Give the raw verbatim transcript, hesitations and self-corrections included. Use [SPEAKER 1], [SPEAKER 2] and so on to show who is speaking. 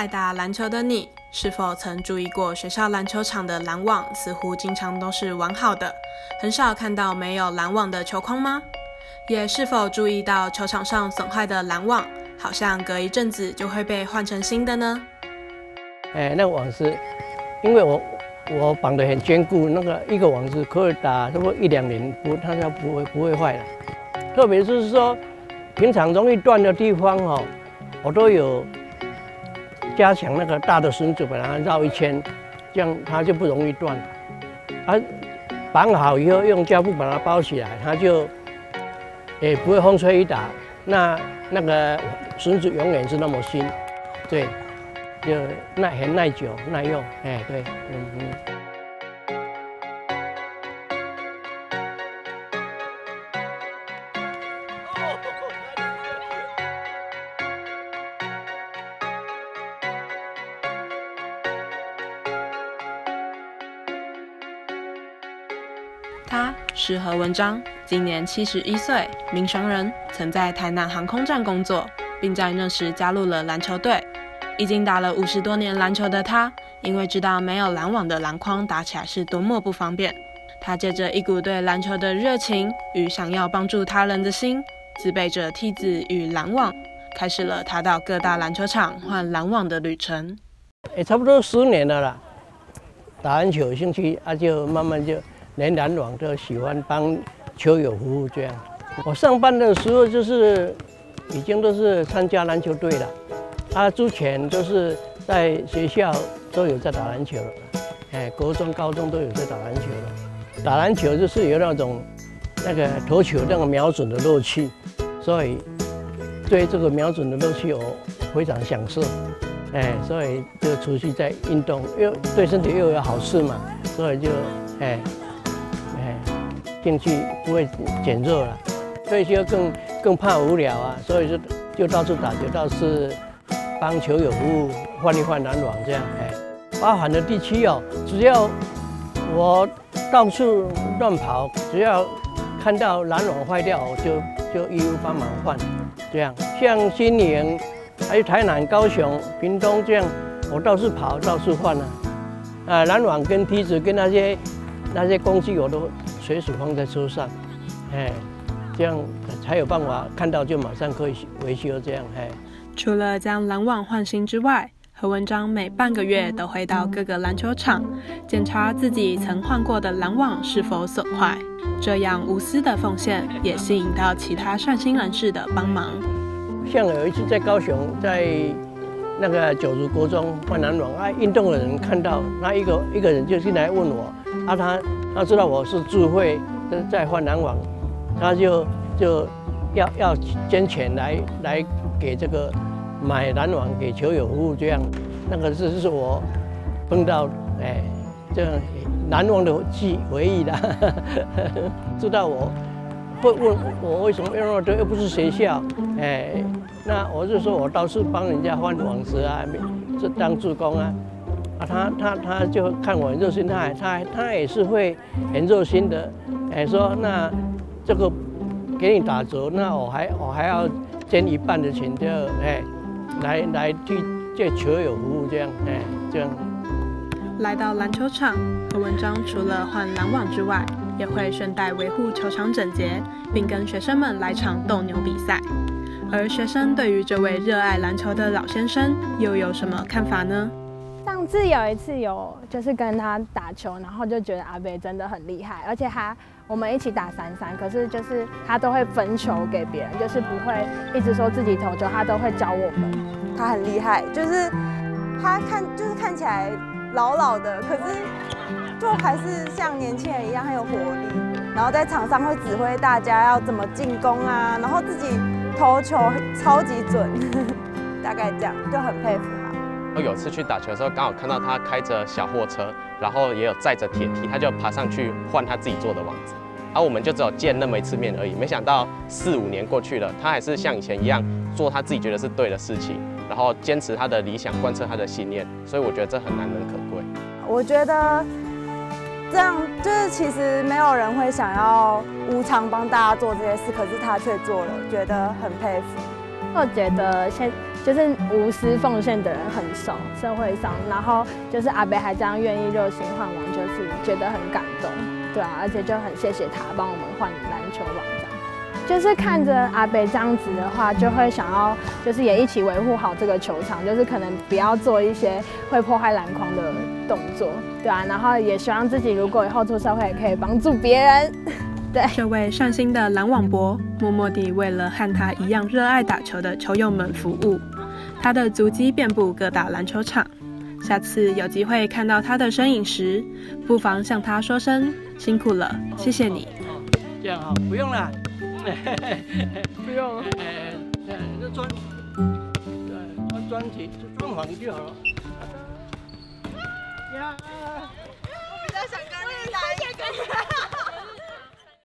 [SPEAKER 1] 爱打篮球的你，是否曾注意过学校篮球场的篮网似乎经常都是完好的，很少看到没有篮网的球框吗？也是否注意到球场上损坏的篮网，好像隔一阵子就会被换成新的呢？
[SPEAKER 2] 哎，那个网是，因为我我绑得很坚固，那个一个网子可以打差不多一两年，不，它就不会不会坏了。特别是说，平常容易断的地方哦，我都有加强那个大的绳子，把它绕一圈，这样它就不容易断。啊，绑好以后用胶布把它包起来，它就也不会风吹雨打，那那个绳子永远是那么新，对，就耐很耐久耐用，哎，对，嗯嗯。
[SPEAKER 1] 他是何文章，今年七十一岁，民雄人，曾在台南航空站工作，并在那时加入了篮球队。已经打了五十多年篮球的他，因为知道没有篮网的篮筐打起来是多么不方便，他借着一股对篮球的热情与想要帮助他人的心，自备着梯子与篮网，开始了他到各大篮球场换篮网的旅程。
[SPEAKER 2] 也差不多十年了啦，打篮球有兴趣啊，就慢慢就连篮网都喜欢帮球友服务这样。我上班的时候就是已经都是参加篮球队了，啊，之前都是在学校都有在打篮球了，哎，国中、高中都有在打篮球了。打篮球就是有那种那个投球那个瞄准的乐趣，所以对这个瞄准的乐趣我非常享受，哎，所以就出去在运动，又对身体又有好处嘛，所以就哎。兴趣不会减弱了，退休更更怕无聊啊，所以就就到处打球，到处帮球友服务，换一换篮网这样，哎，包含的地区哦，只要我到处乱跑，只要看到篮网坏掉，我就就义务帮忙换，这样。像新营、还有台南、高雄、屏东这样，我到处跑，到处换啊，啊，篮网跟梯子跟那些那些工具我都随时放在车上，哎，这样才有办法看到就马上可以维修这样，哎。
[SPEAKER 1] 除了将篮网换新之外，何文章每半个月都会到各个篮球场检查自己曾换过的篮网是否损坏，这样无私的奉献也吸引到其他善心人士的帮忙。
[SPEAKER 2] 像有一次在高雄，在那个九如国中换篮网，啊，运动的人看到，那一个一个人就进来问我，啊，他他知道我是智慧在换篮网，他就就要要捐钱来来给这个买篮网给球友服务这样，那个是是我碰到哎这样难忘的记回忆啦，知道我会问我为什么用这又不是学校，哎，那我就说我到处帮人家换网子啊，这当助攻啊。啊，他他他就看我很热心，他还他他也是会很热心的，哎，说那这个给你打折，那我还我还要捐一半的钱，就哎来来替这球友服务这样，哎这样。
[SPEAKER 1] 来到篮球场，何文章除了换篮网之外，也会顺带维护球场整洁，并跟学生们来场斗牛比赛。而学生对于这位热爱篮球的老先生又有什么看法呢？
[SPEAKER 3] 上次有一次有就是跟他打球，然后就觉得阿伯真的很厉害，而且他我们一起打三三，可是就是他都会分球给别人，就是不会一直说自己投球，他都会教我们。
[SPEAKER 4] 他很厉害，就是他看就是看起来老老的，可是就还是像年轻人一样很有活力，然后在场上会指挥大家要怎么进攻啊，然后自己投球超级准，大概这样就很佩服他。
[SPEAKER 5] 有次去打球的时候，刚好看到他开着小货车，然后也有载着铁梯，他就爬上去换他自己做的网子。而、啊、我们就只有见那么一次面而已，没想到四五年过去了，他还是像以前一样做他自己觉得是对的事情，然后坚持他的理想，贯彻他的信念。所以我觉得这很难能可贵。
[SPEAKER 4] 我觉得这样就是其实没有人会想要无偿帮大家做这些事，可是他却做了，觉得很佩服。
[SPEAKER 3] 我觉得现就是无私奉献的人很少，社会上，然后就是阿北还这样愿意热心换网，就是觉得很感动，对啊，而且就很谢谢他帮我们换篮球网这样。就是看着阿北这样子的话，就会想要就是也一起维护好这个球场，就是可能不要做一些会破坏篮筐的动作，对啊，然后也希望自己如果以后出社会，也可以帮助别人。对，
[SPEAKER 1] 这位善心的篮网伯，默默地为了和他一样热爱打球的球友们服务，他的足迹遍布各大篮球场。下次有机会看到他的身影时，不妨向他说声辛苦了，谢谢你。
[SPEAKER 2] 这样啊，不用了。
[SPEAKER 3] 不用，
[SPEAKER 2] 呃，这装，对，装装起，装潢就好了。呀，
[SPEAKER 4] 我比较想跟你来。